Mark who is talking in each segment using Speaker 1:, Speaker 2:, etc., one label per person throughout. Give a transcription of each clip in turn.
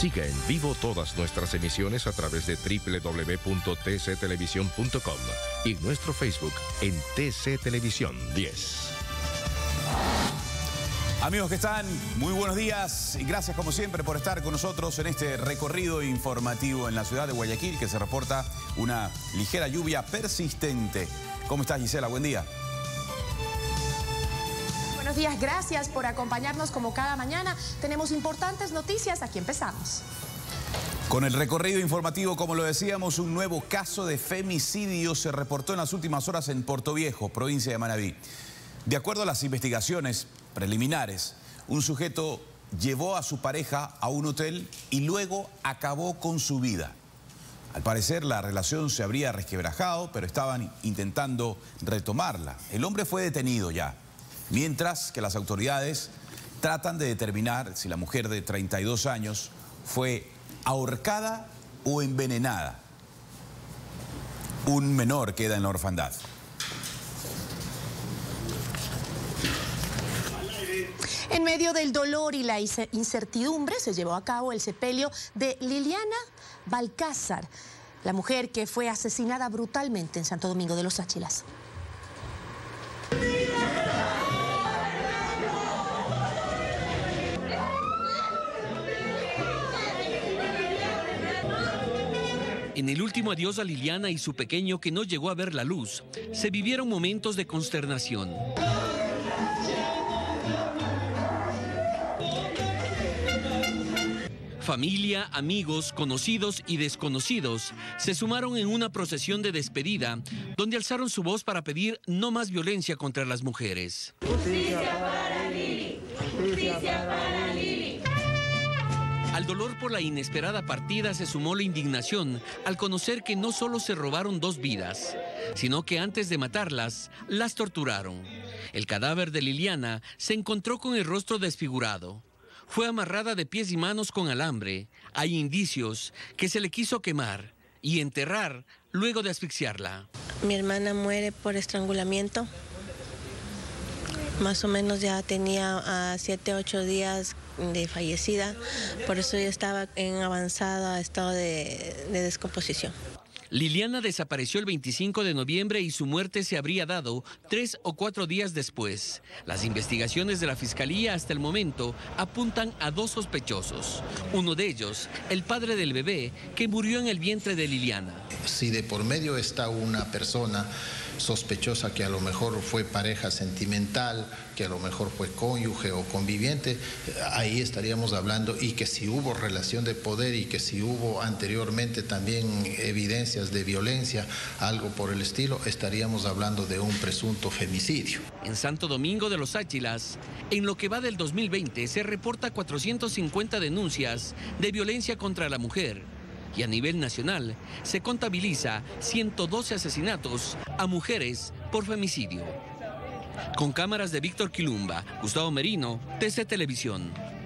Speaker 1: Siga en vivo todas nuestras emisiones a través de www.tctelevisión.com y nuestro Facebook en TC Televisión 10.
Speaker 2: Amigos que están, muy buenos días y gracias como siempre por estar con nosotros en este recorrido informativo en la ciudad de Guayaquil, que se reporta una ligera lluvia persistente. ¿Cómo estás, Gisela? Buen día.
Speaker 3: Buenos días, gracias por acompañarnos como cada mañana. Tenemos importantes noticias, aquí empezamos.
Speaker 2: Con el recorrido informativo, como lo decíamos, un nuevo caso de femicidio se reportó en las últimas horas en Portoviejo, provincia de Manabí. De acuerdo a las investigaciones preliminares, un sujeto llevó a su pareja a un hotel y luego acabó con su vida. Al parecer la relación se habría resquebrajado, pero estaban intentando retomarla. El hombre fue detenido ya, mientras que las autoridades tratan de determinar si la mujer de 32 años fue ahorcada o envenenada. Un menor queda en la orfandad.
Speaker 3: En medio del dolor y la incertidumbre se llevó a cabo el sepelio de Liliana Balcázar, la mujer que fue asesinada brutalmente en Santo Domingo de los Áchilas.
Speaker 4: En el último adiós a Liliana y su pequeño, que no llegó a ver la luz, se vivieron momentos de consternación. Familia, amigos, conocidos y desconocidos se sumaron en una procesión de despedida donde alzaron su voz para pedir no más violencia contra las mujeres.
Speaker 5: Justicia para Lili, justicia para Lili.
Speaker 4: Al dolor por la inesperada partida se sumó la indignación al conocer que no solo se robaron 2 vidas, sino que antes de matarlas, las torturaron. El cadáver de Liliana se encontró con el rostro desfigurado. Fue amarrada de pies y manos con alambre. Hay indicios que se le quiso quemar y enterrar luego de asfixiarla.
Speaker 6: Mi hermana muere por estrangulamiento. Más o menos ya tenía 7, 8 días de fallecida. Por eso ya estaba en avanzado estado de descomposición.
Speaker 4: Liliana desapareció el 25 de noviembre y su muerte se habría dado 3 o 4 días después. Las investigaciones de la Fiscalía hasta el momento apuntan a 2 sospechosos. Uno de ellos, el padre del bebé, que murió en el vientre de Liliana.
Speaker 7: Si de por medio está una persona sospechosa que a lo mejor fue pareja sentimental, que a lo mejor fue cónyuge o conviviente, ahí estaríamos hablando, y que si hubo relación de poder y que si hubo anteriormente también evidencias de violencia, algo por el estilo, estaríamos hablando de un presunto femicidio.
Speaker 4: En Santo Domingo de los Áchilas, en lo que va del 2020, se reporta 450 denuncias de violencia contra la mujer. Y a nivel nacional se contabiliza 112 asesinatos a mujeres por femicidio. Con cámaras de Víctor Quilumba, Gustavo Merino, TC Televisión.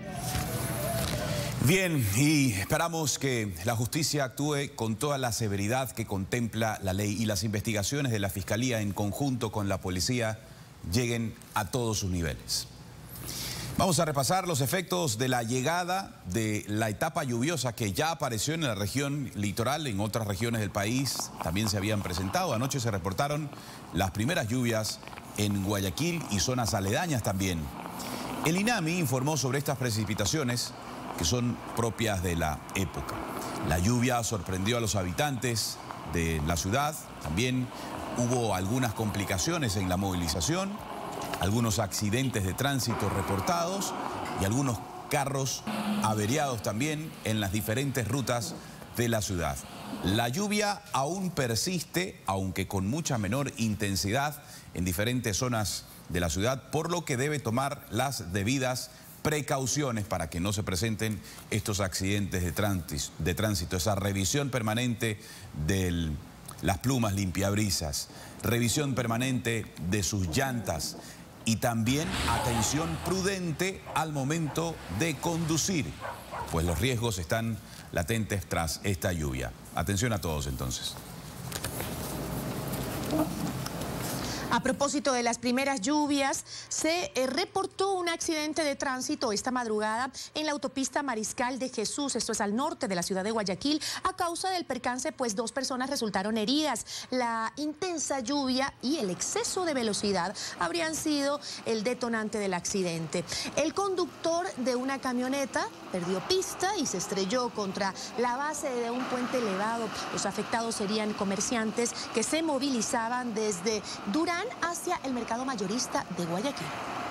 Speaker 2: Bien, y esperamos que la justicia actúe con toda la severidad que contempla la ley y las investigaciones de la Fiscalía en conjunto con la policía lleguen a todos sus niveles. Vamos a repasar los efectos de la llegada de la etapa lluviosa que ya apareció en la región litoral. En otras regiones del país también se habían presentado. Anoche se reportaron las primeras lluvias en Guayaquil y zonas aledañas también. El INAMI informó sobre estas precipitaciones que son propias de la época. La lluvia sorprendió a los habitantes de la ciudad. También hubo algunas complicaciones en la movilización, algunos accidentes de tránsito reportados y algunos carros averiados también en las diferentes rutas de la ciudad. La lluvia aún persiste, aunque con mucha menor intensidad en diferentes zonas de la ciudad, por lo que debe tomar las debidas precauciones para que no se presenten estos accidentes de tránsito, esa revisión permanente de las plumas limpiabrisas, revisión permanente de sus llantas y también atención prudente al momento de conducir, pues los riesgos están latentes tras esta lluvia. Atención a todos entonces.
Speaker 3: A propósito de las primeras lluvias, se reportó un accidente de tránsito esta madrugada en la autopista Mariscal de Jesús, esto es al norte de la ciudad de Guayaquil. A causa del percance, pues 2 personas resultaron heridas. La intensa lluvia y el exceso de velocidad habrían sido el detonante del accidente. El conductor de una camioneta perdió pista y se estrelló contra la base de un puente elevado. Los afectados serían comerciantes que se movilizaban desde Durán hacia el mercado mayorista de Guayaquil.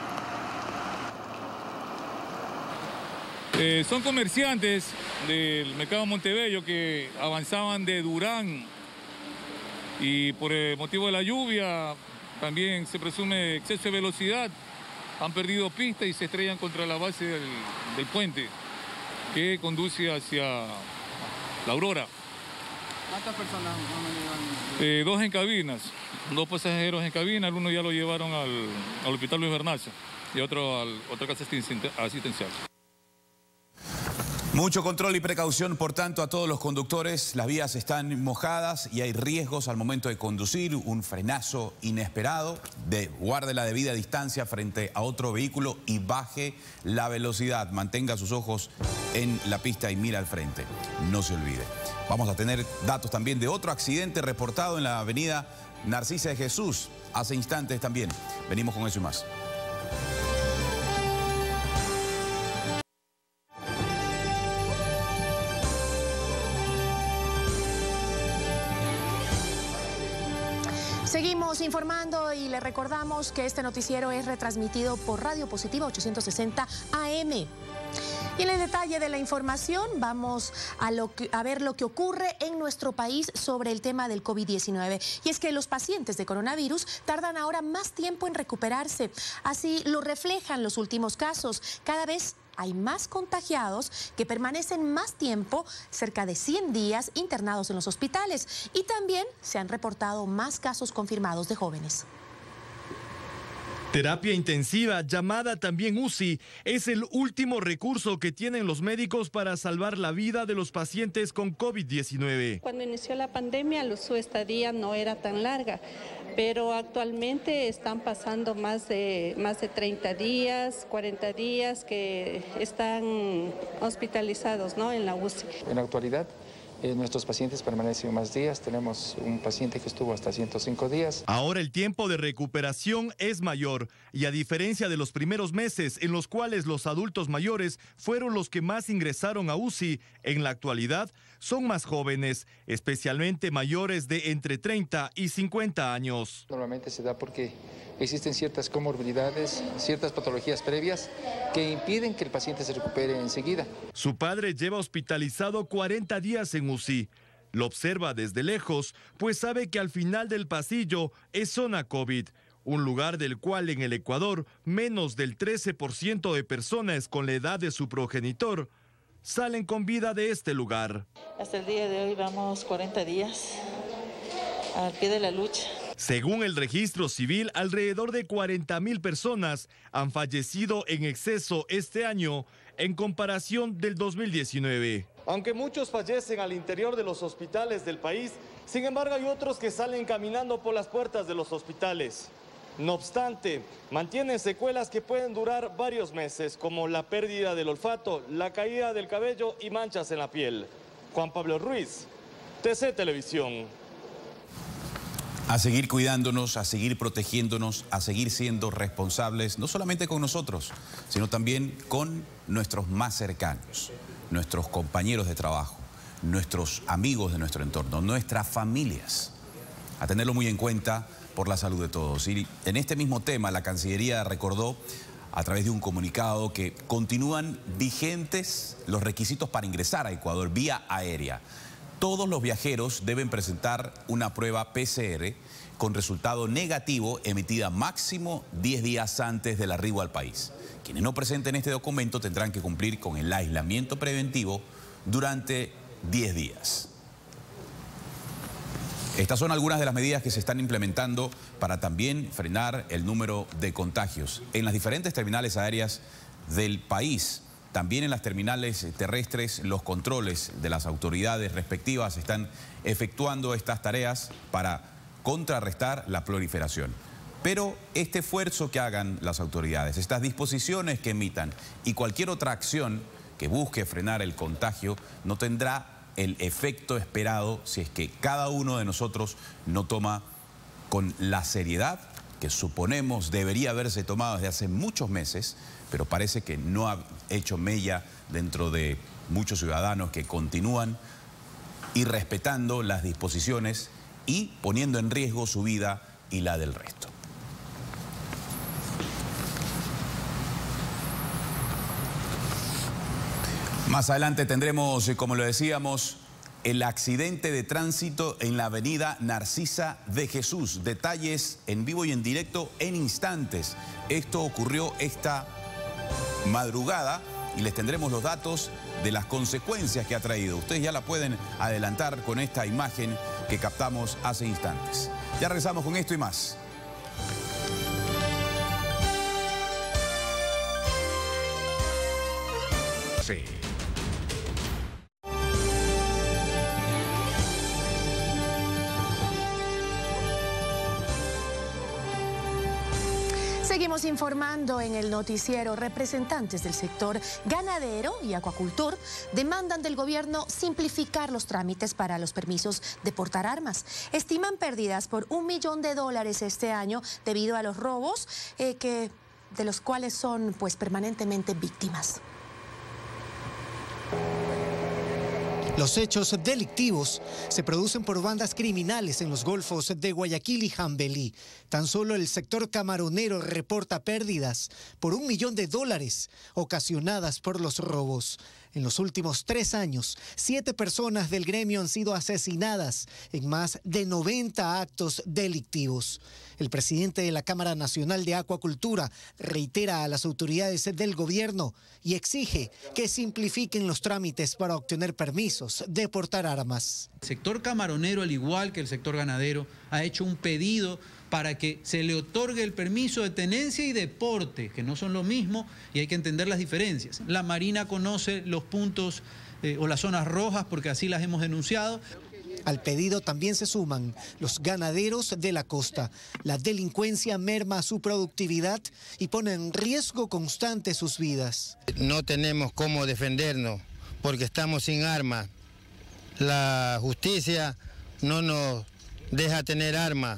Speaker 8: Son comerciantes del mercado Montebello que avanzaban de Durán y por el motivo de la lluvia también se presume exceso de velocidad. Han perdido pista y se estrellan contra la base del puente que conduce hacia La Aurora.
Speaker 9: ¿Cuántas personas van?
Speaker 8: 2 en cabinas, 2 pasajeros en cabina, el uno ya lo llevaron al hospital Luis Bernaza y otro a otra casa asistencial.
Speaker 2: Mucho control y precaución, por tanto, a todos los conductores. Las vías están mojadas y hay riesgos al momento de conducir. Un frenazo inesperado. Guarde la debida distancia frente a otro vehículo y baje la velocidad. Mantenga sus ojos en la pista y mira al frente. No se olvide. Vamos a tener datos también de otro accidente reportado en la avenida Narcisa de Jesús. Hace instantes también. Venimos con eso y más.
Speaker 3: Seguimos informando y le recordamos que este noticiero es retransmitido por Radio Positiva 860 AM. Y en el detalle de la información vamos a ver lo que ocurre en nuestro país sobre el tema del COVID-19. Y es que los pacientes de coronavirus tardan ahora más tiempo en recuperarse. Así lo reflejan los últimos casos. Cada vez hay más contagiados que permanecen más tiempo, cerca de 100 días, internados en los hospitales. Y también se han reportado más casos confirmados de jóvenes.
Speaker 10: Terapia intensiva, llamada también UCI, es el último recurso que tienen los médicos para salvar la vida de los pacientes con COVID-19.
Speaker 11: Cuando inició la pandemia, su estadía no era tan larga, pero actualmente están pasando más de 30 días, 40 días que están hospitalizados, ¿no?, en la UCI.
Speaker 12: En la actualidad, nuestros pacientes permanecen más días. Tenemos un paciente que estuvo hasta 105 días.
Speaker 10: Ahora el tiempo de recuperación es mayor y a diferencia de los primeros meses en los cuales los adultos mayores fueron los que más ingresaron a UCI, en la actualidad son más jóvenes, especialmente mayores de entre 30 y 50 años.
Speaker 12: Normalmente se da porque existen ciertas comorbilidades, ciertas patologías previas que impiden que el paciente se recupere enseguida.
Speaker 10: Su padre lleva hospitalizado 40 días en UCI. Lo observa desde lejos, pues sabe que al final del pasillo es zona COVID, un lugar del cual en el Ecuador menos del 13% de personas con la edad de su progenitor salen con vida de este lugar.
Speaker 13: Hasta el día de hoy vamos 40 días al pie de la lucha.
Speaker 10: Según el registro civil, alrededor de 40.000 personas han fallecido en exceso este año en comparación del 2019.
Speaker 14: Aunque muchos fallecen al interior de los hospitales del país, sin embargo hay otros que salen caminando por las puertas de los hospitales. No obstante, mantienen secuelas que pueden durar varios meses, como la pérdida del olfato, la caída del cabello y manchas en la piel. Juan Pablo Ruiz, TC Televisión.
Speaker 2: A seguir cuidándonos, a seguir protegiéndonos, a seguir siendo responsables, no solamente con nosotros, sino también con nuestros más cercanos, nuestros compañeros de trabajo, nuestros amigos de nuestro entorno, nuestras familias. A tenerlo muy en cuenta por la salud de todos. Y en este mismo tema, la Cancillería recordó a través de un comunicado que continúan vigentes los requisitos para ingresar a Ecuador vía aérea. Todos los viajeros deben presentar una prueba PCR con resultado negativo emitida máximo 10 días antes del arribo al país. Quienes no presenten este documento tendrán que cumplir con el aislamiento preventivo durante 10 días. Estas son algunas de las medidas que se están implementando para también frenar el número de contagios en las diferentes terminales aéreas del país. También en las terminales terrestres, los controles de las autoridades respectivas están efectuando estas tareas para contrarrestar la proliferación. Pero este esfuerzo que hagan las autoridades, estas disposiciones que emitan y cualquier otra acción que busque frenar el contagio no tendrá el efecto esperado si es que cada uno de nosotros no toma con la seriedad que suponemos debería haberse tomado desde hace muchos meses, pero parece que no ha hecho mella dentro de muchos ciudadanos que continúan irrespetando las disposiciones y poniendo en riesgo su vida y la del resto. Más adelante tendremos, como lo decíamos, el accidente de tránsito en la avenida Narcisa de Jesús. Detalles en vivo y en directo en instantes. Esto ocurrió esta madrugada y les tendremos los datos de las consecuencias que ha traído. Ustedes ya la pueden adelantar con esta imagen que captamos hace instantes. Ya regresamos con esto y más.
Speaker 1: Sí.
Speaker 3: Seguimos informando en el noticiero. Representantes del sector ganadero y acuacultor demandan del gobierno simplificar los trámites para los permisos de portar armas. Estiman pérdidas por $1 millón este año debido a los robos de los cuales son pues permanentemente víctimas.
Speaker 15: Los hechos delictivos se producen por bandas criminales en los golfos de Guayaquil y Jambelí. Tan solo el sector camaronero reporta pérdidas por $1 millón ocasionadas por los robos. En los últimos 3 años, 7 personas del gremio han sido asesinadas en más de 90 actos delictivos. El presidente de la Cámara Nacional de Acuacultura reitera a las autoridades del gobierno y exige que simplifiquen los trámites para obtener permisos de portar armas.
Speaker 16: El sector camaronero, al igual que el sector ganadero, ha hecho un pedido para que se le otorgue el permiso de tenencia y de porte, que no son lo mismo y hay que entender las diferencias. La Marina conoce los puntos o las zonas rojas porque así las hemos denunciado.
Speaker 15: Al pedido también se suman los ganaderos de la costa. La delincuencia merma su productividad y pone en riesgo constante sus vidas.
Speaker 17: No tenemos cómo defendernos porque estamos sin armas. La justicia no nos deja tener armas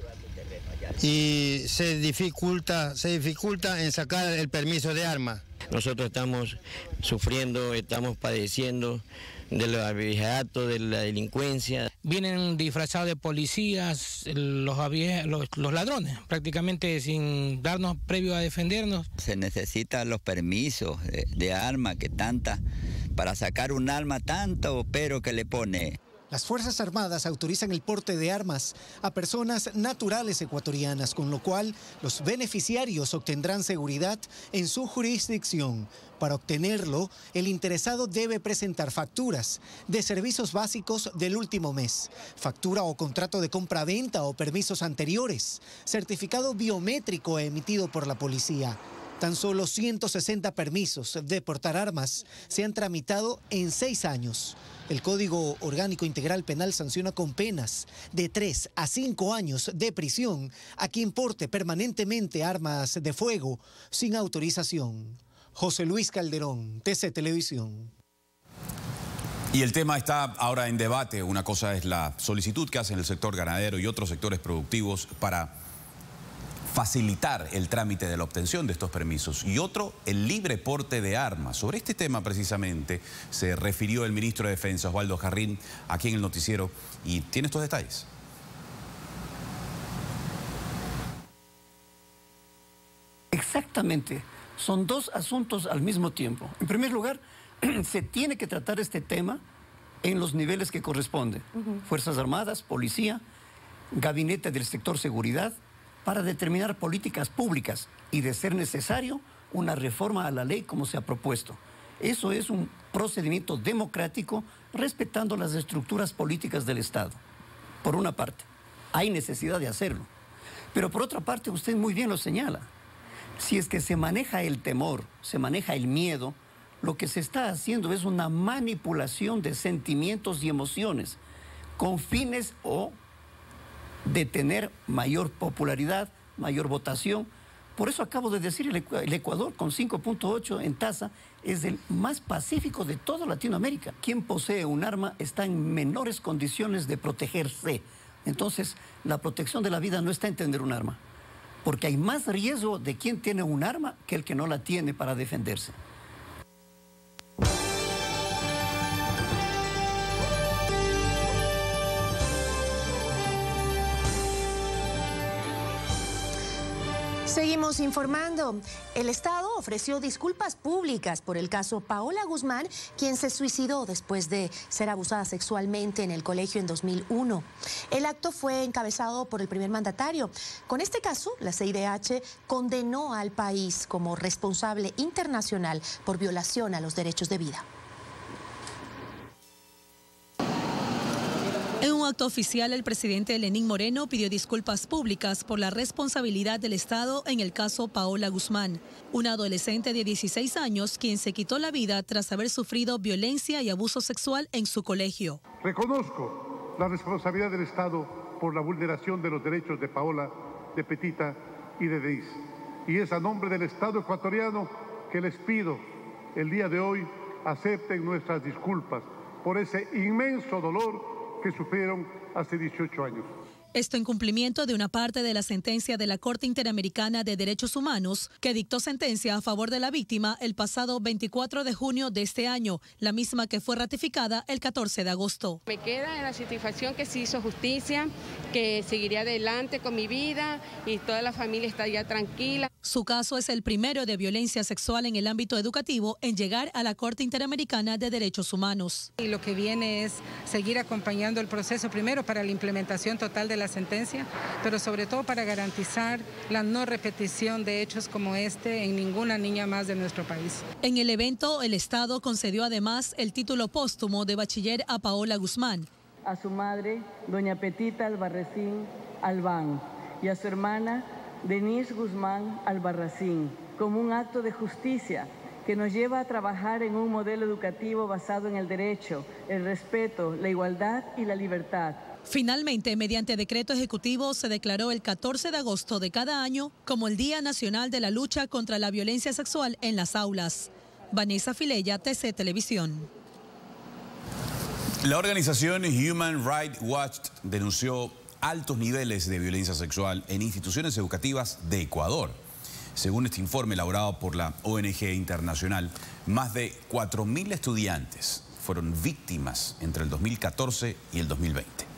Speaker 17: y se dificulta en sacar el permiso de armas.
Speaker 18: Nosotros estamos sufriendo, estamos padeciendo de los abigeatos, de la delincuencia.
Speaker 19: Vienen disfrazados de policías, los ladrones, prácticamente sin darnos previo a defendernos.
Speaker 20: Se necesitan los permisos de arma, que tanta, para sacar un arma tanto pero que le pone.
Speaker 15: Las Fuerzas Armadas autorizan el porte de armas a personas naturales ecuatorianas, con lo cual los beneficiarios obtendrán seguridad en su jurisdicción. Para obtenerlo, el interesado debe presentar facturas de servicios básicos del último mes, factura o contrato de compra-venta o permisos anteriores, certificado biométrico emitido por la policía. Tan solo 160 permisos de portar armas se han tramitado en 6 años. El Código Orgánico Integral Penal sanciona con penas de 3 a 5 años de prisión a quien porte permanentemente armas de fuego sin autorización. José Luis Calderón, TC Televisión.
Speaker 2: Y el tema está ahora en debate. Una cosa es la solicitud que hacen el sector ganadero y otros sectores productivos para facilitar el trámite de la obtención de estos permisos, y otro, el libre porte de armas. Sobre este tema precisamente se refirió el ministro de Defensa, Osvaldo Jarrín, aquí en el noticiero, y tiene estos detalles.
Speaker 21: Exactamente, son 2 asuntos al mismo tiempo. En primer lugar, se tiene que tratar este tema en los niveles que corresponden. Fuerzas Armadas, Policía, Gabinete del Sector Seguridad, para determinar políticas públicas y, de ser necesario, una reforma a la ley como se ha propuesto. Eso es un procedimiento democrático respetando las estructuras políticas del Estado. Por una parte, hay necesidad de hacerlo. Pero por otra parte, usted muy bien lo señala. Si es que se maneja el temor, se maneja el miedo, lo que se está haciendo es una manipulación de sentimientos y emociones con fines o de tener mayor popularidad mayor votación. Por eso acabo de decir, el Ecuador con 5.8 en tasa es el más pacífico de toda Latinoamérica. Quien posee un arma está en menores condiciones de protegerse. Entonces, la protección de la vida no está en tener un arma, porque hay más riesgo de quien tiene un arma que el que no la tiene para defenderse.
Speaker 3: Seguimos informando. El Estado ofreció disculpas públicas por el caso Paola Guzmán, quien se suicidó después de ser abusada sexualmente en el colegio en 2001. El acto fue encabezado por el primer mandatario. Con este caso, la CIDH condenó al país como responsable internacional por violación a los derechos de vida.
Speaker 5: En un acto oficial, el presidente Lenín Moreno pidió disculpas públicas por la responsabilidad del Estado en el caso Paola Guzmán, una adolescente de 16 años quien se quitó la vida tras haber sufrido violencia y abuso sexual en su colegio.
Speaker 22: Reconozco la responsabilidad del Estado por la vulneración de los derechos de Paola, de Petita y de Deis. Y es a nombre del Estado ecuatoriano que les pido el día de hoy acepten nuestras disculpas por ese inmenso dolor que sufrieron hace 18 años.
Speaker 5: Esto en cumplimiento de una parte de la sentencia de la Corte Interamericana de Derechos Humanos, que dictó sentencia a favor de la víctima el pasado 24 de junio de este año, la misma que fue ratificada el 14 de agosto.
Speaker 23: Me queda en la satisfacción que se hizo justicia, que seguiré adelante con mi vida y toda la familia está ya tranquila.
Speaker 5: Su caso es el primero de violencia sexual en el ámbito educativo en llegar a la Corte Interamericana de Derechos Humanos.
Speaker 24: Y lo que viene es seguir acompañando el proceso, primero para la implementación total de la sentencia, pero sobre todo para garantizar la no repetición de hechos como este en ninguna niña más de nuestro país.
Speaker 5: En el evento, el Estado concedió además el título póstumo de bachiller a Paola Guzmán.
Speaker 25: A su madre, doña Petita Albarracín Albán, y a su hermana, Denise Guzmán Albarracín, como un acto de justicia que nos lleva a trabajar en un modelo educativo basado en el derecho, el respeto, la igualdad y la libertad.
Speaker 5: Finalmente, mediante decreto ejecutivo, se declaró el 14 de agosto de cada año como el Día Nacional de la Lucha contra la Violencia Sexual en las Aulas. Vanessa Filella, TC Televisión.
Speaker 2: La organización Human Rights Watch denunció altos niveles de violencia sexual en instituciones educativas de Ecuador. Según este informe elaborado por la ONG internacional, más de 4.000 estudiantes fueron víctimas entre el 2014 y el 2020.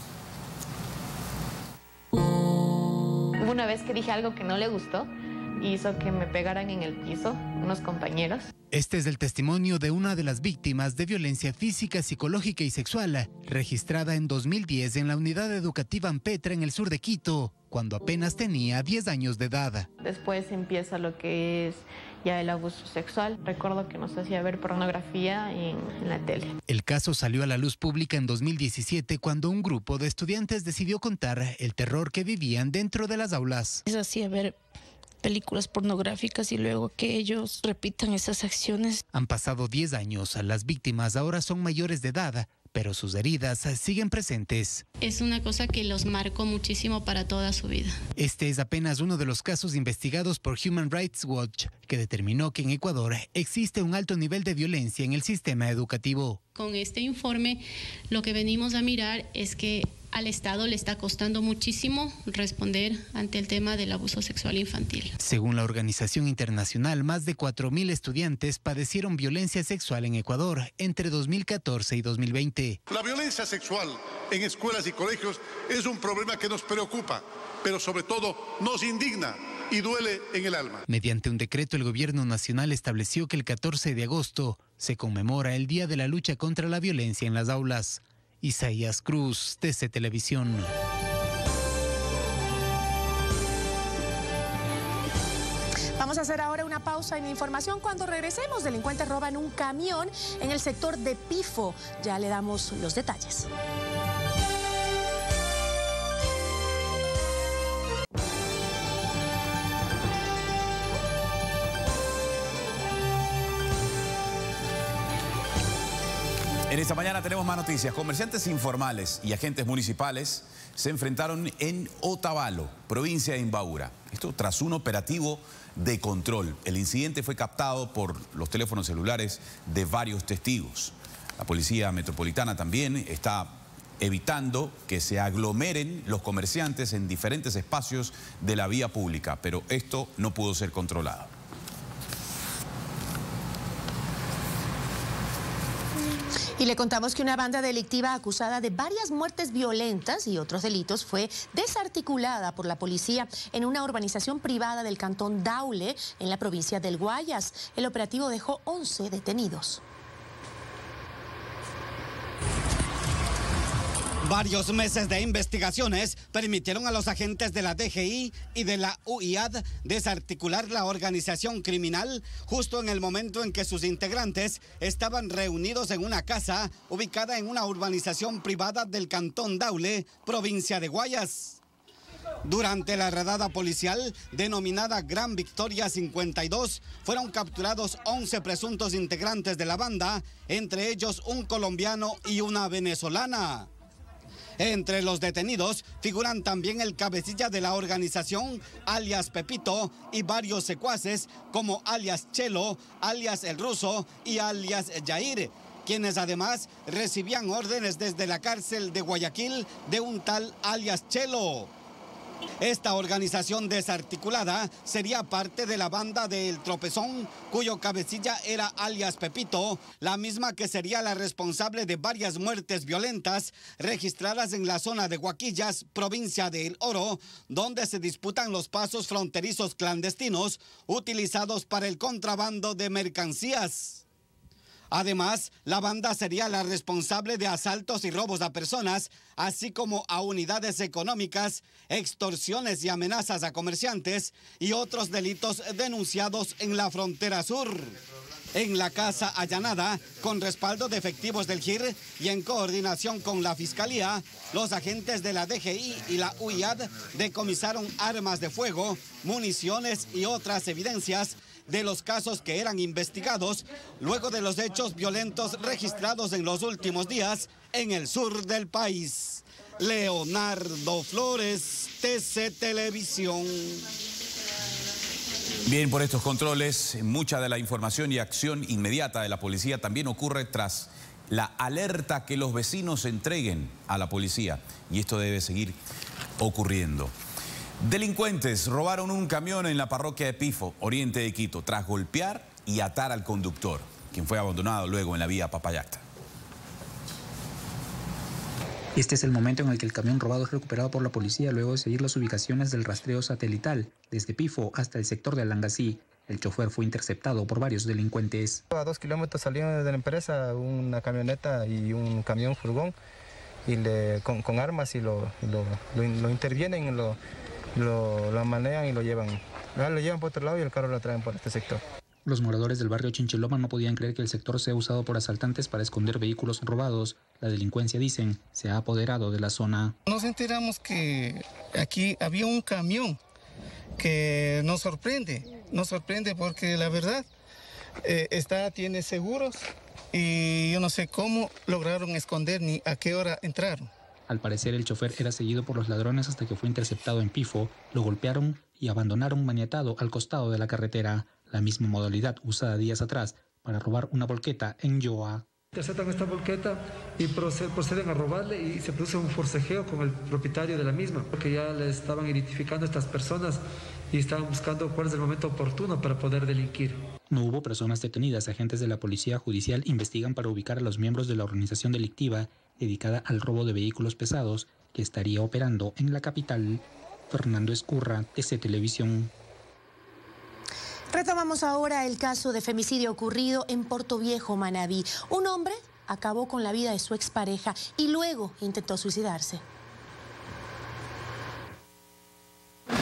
Speaker 26: Hubo una vez que dije algo que no le gustó y hizo que me pegaran en el piso unos compañeros.
Speaker 27: Este es el testimonio de una de las víctimas de violencia física, psicológica y sexual, registrada en 2010 en la unidad educativa Ampetra en el sur de Quito, cuando apenas tenía 10 años de edad.
Speaker 26: Después empieza lo que es ya el abuso sexual. Recuerdo que nos hacía ver pornografía en la tele.
Speaker 27: El caso salió a la luz pública en 2017 cuando un grupo de estudiantes decidió contar el terror que vivían dentro de las aulas.
Speaker 28: Les hacía ver películas pornográficas y luego que ellos repitan esas acciones.
Speaker 27: Han pasado 10 años, las víctimas ahora son mayores de edad, pero sus heridas siguen presentes.
Speaker 29: Es una cosa que los marcó muchísimo para toda su vida.
Speaker 27: Este es apenas uno de los casos investigados por Human Rights Watch, que determinó que en Ecuador existe un alto nivel de violencia en el sistema educativo.
Speaker 29: Con este informe, lo que venimos a mirar es que al Estado le está costando muchísimo responder ante el tema del abuso sexual infantil.
Speaker 27: Según la organización internacional, más de 4.000 estudiantes padecieron violencia sexual en Ecuador entre 2014 y 2020.
Speaker 30: La violencia sexual en escuelas y colegios es un problema que nos preocupa, pero sobre todo nos indigna y duele en el alma.
Speaker 27: Mediante un decreto, el gobierno nacional estableció que el 14 de agosto se conmemora el Día de la Lucha contra la Violencia en las Aulas. Isaías Cruz, TC Televisión.
Speaker 3: Vamos a hacer ahora una pausa en información. Cuando regresemos, delincuentes roban un camión en el sector de Pifo. Ya le damos los detalles.
Speaker 2: En esta mañana tenemos más noticias. Comerciantes informales y agentes municipales se enfrentaron en Otavalo, provincia de Imbabura. Esto tras un operativo de control. El incidente fue captado por los teléfonos celulares de varios testigos. La Policía Metropolitana también está evitando que se aglomeren los comerciantes en diferentes espacios de la vía pública, pero esto no pudo ser controlado.
Speaker 3: Y le contamos que una banda delictiva acusada de varias muertes violentas y otros delitos fue desarticulada por la policía en una urbanización privada del cantón Daule, en la provincia del Guayas. El operativo dejó 11 detenidos.
Speaker 4: Varios meses de investigaciones permitieron a los agentes de la DGI y de la UIAD desarticular la organización criminal justo en el momento en que sus integrantes estaban reunidos en una casa ubicada en una urbanización privada del cantón Daule, provincia de Guayas. Durante la redada policial, denominada Gran Victoria 52, fueron capturados 11 presuntos integrantes de la banda, entre ellos un colombiano y una venezolana. Entre los detenidos figuran también el cabecilla de la organización, alias Pepito, y varios secuaces como alias Chelo, alias El Ruso y alias Yair, quienes además recibían órdenes desde la cárcel de Guayaquil de un tal alias Chelo. Esta organización desarticulada sería parte de la banda de El Tropezón, cuyo cabecilla era alias Pepito, la misma que sería la responsable de varias muertes violentas registradas en la zona de Huaquillas, provincia de El Oro, donde se disputan los pasos fronterizos clandestinos utilizados para el contrabando de mercancías. Además, la banda sería la responsable de asaltos y robos a personas, así como a unidades económicas, extorsiones y amenazas a comerciantes y otros delitos denunciados en la frontera sur. En la casa allanada, con respaldo de efectivos del GIR y en coordinación con la Fiscalía, los agentes de la DGI y la UIAD decomisaron armas de fuego, municiones y otras evidencias de los casos que eran investigados luego de los hechos violentos registrados en los últimos días en el sur del país. Leonardo Flores, TC Televisión.
Speaker 2: Bien, por estos controles, mucha de la información y acción inmediata de la policía también ocurre tras la alerta que los vecinos entreguen a la policía, y esto debe seguir ocurriendo. Delincuentes robaron un camión en la parroquia de Pifo, oriente de Quito, tras golpear y atar al conductor, quien fue abandonado luego en la vía Papayacta.
Speaker 6: Este es el momento en el que el camión robado es recuperado por la policía luego de seguir las ubicaciones del rastreo satelital, desde Pifo hasta el sector de Alangasí. El chofer fue interceptado por varios delincuentes.
Speaker 7: A 2 kilómetros salieron de la empresa una camioneta y un camión furgón y con armas y lo intervienen y lo manejan y lo llevan por otro lado y el carro lo traen por este sector.
Speaker 6: Los moradores del barrio Chinchiloma no podían creer que el sector sea usado por asaltantes para esconder vehículos robados. La delincuencia, dicen, se ha apoderado de la zona.
Speaker 8: Nos enteramos que aquí había un camión que nos sorprende porque la verdad tiene seguros y yo no sé cómo lograron esconder ni a qué hora entraron.
Speaker 6: Al parecer el chofer era seguido por los ladrones hasta que fue interceptado en Pifo, lo golpearon y abandonaron maniatado al costado de la carretera, la misma modalidad usada días atrás para robar una volqueta en Yoa.
Speaker 9: Interceptan esta volqueta y proceden a robarle y se produce un forcejeo con el propietario de la misma, porque ya le estaban identificando a estas personas y estaban buscando cuál es el momento oportuno para poder delinquir.
Speaker 6: No hubo personas detenidas. Agentes de la Policía Judicial investigan para ubicar a los miembros de la organización delictiva dedicada al robo de vehículos pesados que estaría operando en la capital. Fernando Escurra, TC Televisión.
Speaker 3: Retomamos ahora el caso de femicidio ocurrido en Portoviejo, Manabí. Un hombre acabó con la vida de su expareja y luego intentó suicidarse.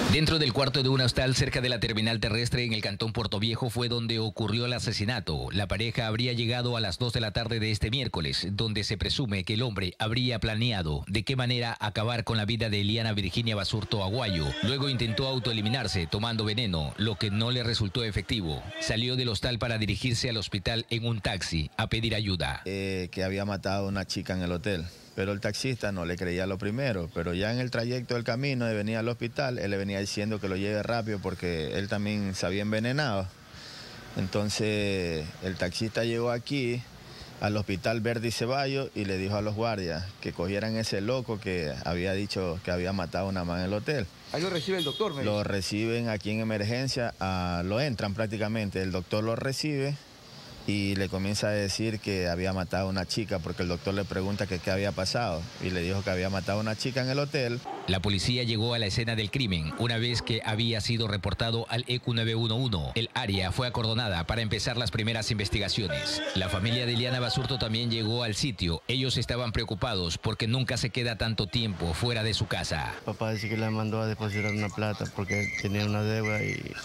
Speaker 1: Dentro del cuarto de un hostal cerca de la terminal terrestre en el cantón Puerto Viejo fue donde ocurrió el asesinato. La pareja habría llegado a las 2 de la tarde de este miércoles, donde se presume que el hombre habría planeado de qué manera acabar con la vida de Eliana Virginia Basurto Aguayo. Luego intentó autoeliminarse tomando veneno, lo que no le resultó efectivo. Salió del hostal para dirigirse al hospital en un taxi a pedir ayuda.
Speaker 10: Que había matado a una chica en el hotel. Pero el taxista no le creía lo primero, pero ya en el trayecto del camino de venir al hospital, él le venía diciendo que lo lleve rápido porque él también se había envenenado. Entonces el taxista llegó aquí al hospital Verdi Ceballos y le dijo a los guardias que cogieran ese loco que había dicho que había matado a una man en el hotel.
Speaker 11: Ahí lo recibe el doctor, ¿me dice?
Speaker 10: Lo reciben aquí en emergencia, lo entran prácticamente, el doctor lo recibe y le comienza a decir que había matado a una chica porque el doctor le pregunta que qué había pasado y le dijo que había matado a una chica en el hotel.
Speaker 1: La policía llegó a la escena del crimen una vez que había sido reportado al EQ 911. El área fue acordonada para empezar las primeras investigaciones. La familia de Eliana Basurto también llegó al sitio. Ellos estaban preocupados porque nunca se queda tanto tiempo fuera de su casa.
Speaker 12: Papá dice que le mandó a depositar una plata porque tenía una deuda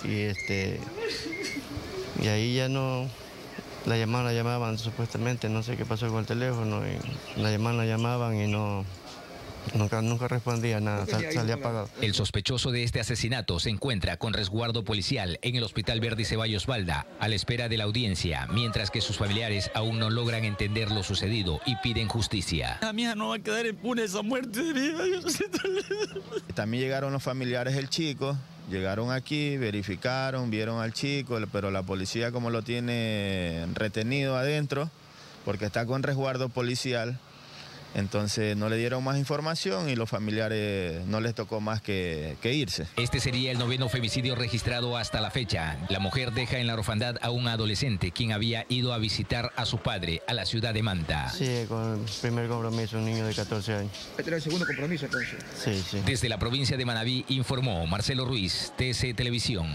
Speaker 12: y ahí ya no... La llamaban supuestamente, no sé qué pasó con el teléfono, y la llamaban y nunca respondía nada, salía apagado.
Speaker 1: El sospechoso de este asesinato se encuentra con resguardo policial en el Hospital Verdi Ceballos Balda, a la espera de la audiencia, mientras que sus familiares aún no logran entender lo sucedido y piden justicia.
Speaker 11: A mi hija no va a quedar impune esa muerte de mi hija.
Speaker 10: También llegaron los familiares del chico. Llegaron aquí, verificaron, vieron al chico, pero la policía como lo tiene retenido adentro, porque está con resguardo policial, entonces no le dieron más información y los familiares no les tocó más que irse.
Speaker 1: Este sería el 9º femicidio registrado hasta la fecha. La mujer deja en la orfandad a un adolescente quien había ido a visitar a su padre a la ciudad de Manta.
Speaker 12: Sí, con el primer compromiso, un niño de 14 años.
Speaker 11: Este era el segundo compromiso entonces.
Speaker 12: Sí.
Speaker 1: Desde la provincia de Manabí informó Marcelo Ruiz, TC Televisión.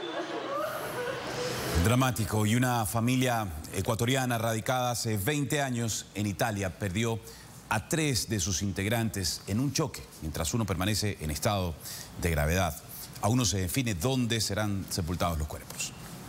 Speaker 2: Dramático, y una familia ecuatoriana radicada hace 20 años en Italia perdió a 3 de sus integrantes en un choque, mientras uno permanece en estado de gravedad. Aún no se define dónde serán sepultados los cuerpos.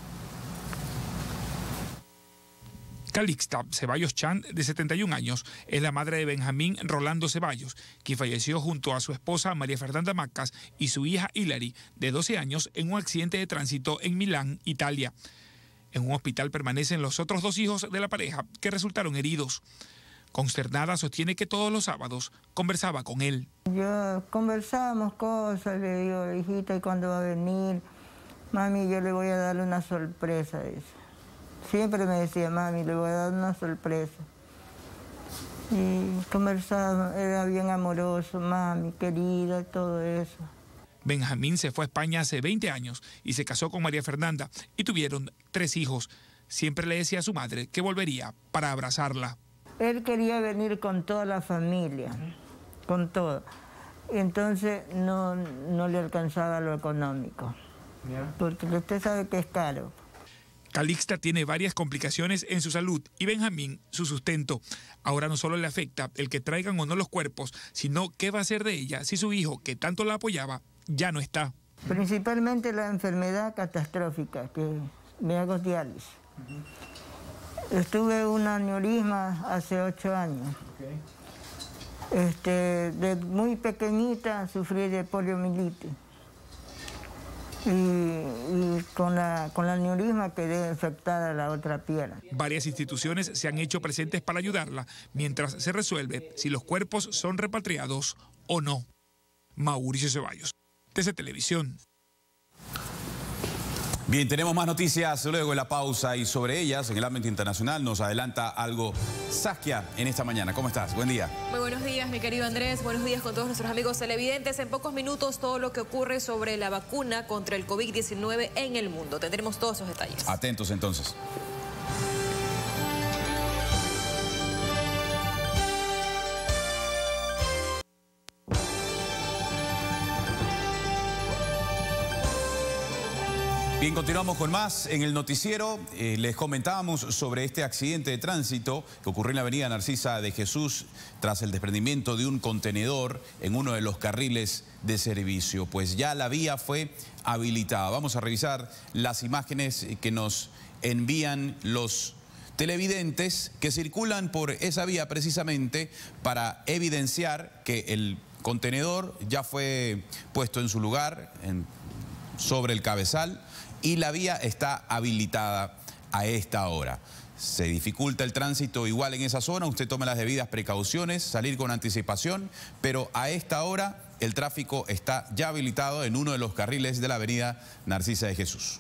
Speaker 13: Calixta Ceballos Chan, de 71 años, es la madre de Benjamín Rolando Ceballos, quien falleció junto a su esposa María Fernanda Macas y su hija Hilary, de 12 años, en un accidente de tránsito en Milán, Italia. En un hospital permanecen los otros 2 hijos de la pareja, que resultaron heridos. Consternada, sostiene que todos los sábados conversaba con él.
Speaker 14: Conversábamos cosas, le digo, hijita, ¿y cuándo va a venir? Mami, yo le voy a dar una sorpresa, dice. Siempre me decía, mami, le voy a dar una sorpresa. Y conversábamos, era bien amoroso, mami, querida, todo eso.
Speaker 13: Benjamín se fue a España hace 20 años y se casó con María Fernanda y tuvieron 3 hijos. Siempre le decía a su madre que volvería para abrazarla.
Speaker 14: Él quería venir con toda la familia, con todo. Entonces no le alcanzaba lo económico, porque usted sabe que es caro.
Speaker 13: Calixta tiene varias complicaciones en su salud y Benjamín su sustento. Ahora no solo le afecta el que traigan o no los cuerpos, sino qué va a hacer de ella si su hijo, que tanto la apoyaba, ya no está.
Speaker 14: Principalmente la enfermedad catastrófica, que me hago diálisis. Estuve un aneurisma hace 8 años. De muy pequeñita sufrí de poliomielitis. Y con la aneurisma quedé infectada la otra pierna.
Speaker 13: Varias instituciones se han hecho presentes para ayudarla, mientras se resuelve si los cuerpos son repatriados o no. Mauricio Ceballos, TC Televisión.
Speaker 2: Bien, tenemos más noticias luego de la pausa y sobre ellas en el ámbito internacional nos adelanta algo Saskia en esta mañana. ¿Cómo estás? Buen día.
Speaker 16: Muy buenos días, mi querido Andrés. Buenos días con todos nuestros amigos televidentes. En pocos minutos todo lo que ocurre sobre la vacuna contra el COVID-19 en el mundo. Tendremos todos esos detalles.
Speaker 2: Atentos entonces. Bien, continuamos con más en el noticiero. Les comentábamos sobre este accidente de tránsito que ocurrió en la avenida Narcisa de Jesús tras el desprendimiento de un contenedor en uno de los carriles de servicio. Pues ya la vía fue habilitada. Vamos a revisar las imágenes que nos envían los televidentes que circulan por esa vía precisamente para evidenciar que el contenedor ya fue puesto en su lugar, sobre el cabezal, y la vía está habilitada a esta hora. Se dificulta el tránsito igual en esa zona, usted tome las debidas precauciones, salir con anticipación, pero a esta hora el tráfico está ya habilitado en uno de los carriles de la avenida Narcisa de Jesús.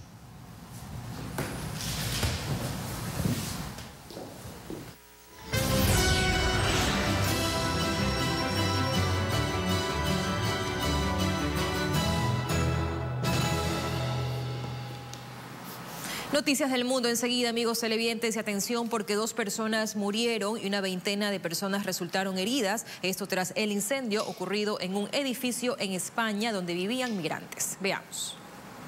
Speaker 16: Noticias del mundo enseguida, amigos televidentes, y atención porque 2 personas murieron y una veintena de personas resultaron heridas. Esto tras el incendio ocurrido en un edificio en España donde vivían migrantes. Veamos.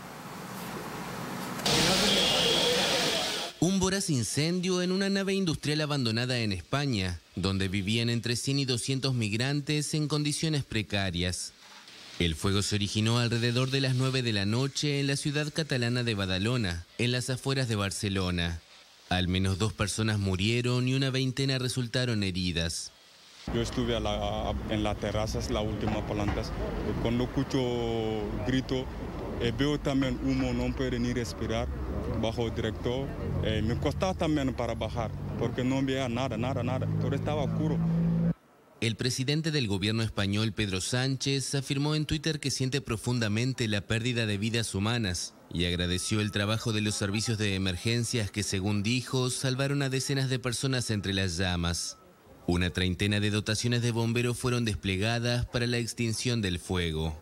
Speaker 15: Un voraz incendio en una nave industrial abandonada en España, donde vivían entre 100 y 200 migrantes en condiciones precarias. El fuego se originó alrededor de las 9 de la noche en la ciudad catalana de Badalona, en las afueras de Barcelona. Al menos 2 personas murieron y una veintena resultaron heridas.
Speaker 17: Yo estuve en la terraza, la última planta. Cuando escucho grito, veo también humo, no puedo ni respirar. Bajo directo, me costaba también para bajar, porque no veía nada, todo estaba oscuro.
Speaker 15: El presidente del gobierno español, Pedro Sánchez, afirmó en Twitter que siente profundamente la pérdida de vidas humanas y agradeció el trabajo de los servicios de emergencias que, según dijo, salvaron a decenas de personas entre las llamas. Una treintena de dotaciones de bomberos fueron desplegadas para la extinción del fuego.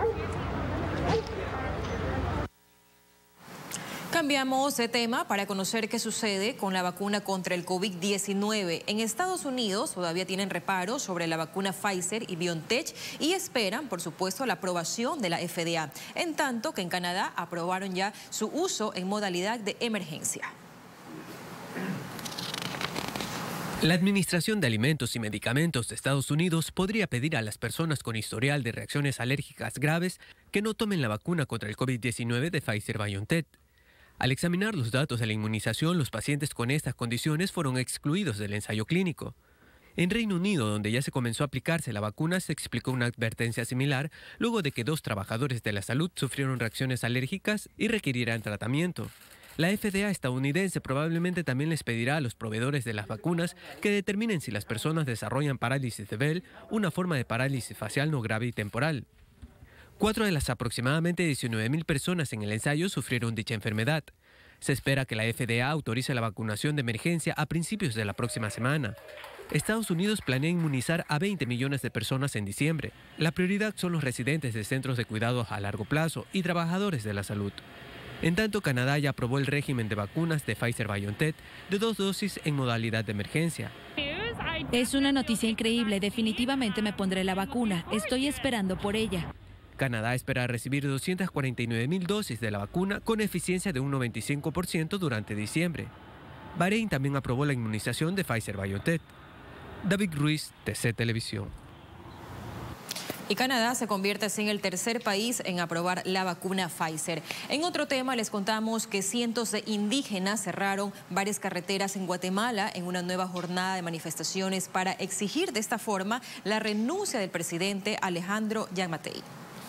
Speaker 16: Cambiamos de tema para conocer qué sucede con la vacuna contra el COVID-19. En Estados Unidos todavía tienen reparos sobre la vacuna Pfizer y BioNTech y esperan, por supuesto, la aprobación de la FDA. En tanto que en Canadá aprobaron ya su uso en modalidad de emergencia.
Speaker 18: La Administración de Alimentos y Medicamentos de Estados Unidos podría pedir a las personas con historial de reacciones alérgicas graves que no tomen la vacuna contra el COVID-19 de Pfizer-BioNTech. Al examinar los datos de la inmunización, los pacientes con estas condiciones fueron excluidos del ensayo clínico. En Reino Unido, donde ya se comenzó a aplicarse la vacuna, se explicó una advertencia similar luego de que 2 trabajadores de la salud sufrieron reacciones alérgicas y requirieran tratamiento. La FDA estadounidense probablemente también les pedirá a los proveedores de las vacunas que determinen si las personas desarrollan parálisis de Bell, una forma de parálisis facial no grave y temporal. 4 de las aproximadamente 19.000 personas en el ensayo sufrieron dicha enfermedad. Se espera que la FDA autorice la vacunación de emergencia a principios de la próxima semana. Estados Unidos planea inmunizar a 20 millones de personas en diciembre. La prioridad son los residentes de centros de cuidados a largo plazo y trabajadores de la salud. En tanto, Canadá ya aprobó el régimen de vacunas de Pfizer-BioNTech de 2 dosis en modalidad de emergencia.
Speaker 19: Es una noticia increíble. Definitivamente me pondré la vacuna. Estoy esperando por ella.
Speaker 18: Canadá espera recibir 249.000 dosis de la vacuna con eficiencia de un 95% durante diciembre. Bahrein también aprobó la inmunización de Pfizer-BioNTech. David Ruiz, TC Televisión.
Speaker 16: Y Canadá se convierte así en el tercer país en aprobar la vacuna Pfizer. En otro tema les contamos que cientos de indígenas cerraron varias carreteras en Guatemala en una nueva jornada de manifestaciones para exigir de esta forma la renuncia del presidente Alejandro Yamatei.